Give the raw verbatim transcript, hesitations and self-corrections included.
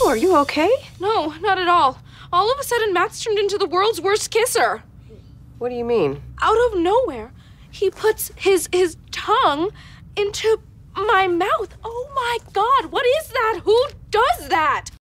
Lou, are you okay? No, not at all. All of a sudden, Matt's turned into the world's worst kisser. What do you mean? Out of nowhere, he puts his his tongue into my mouth. Oh my God, what is that? Who does that?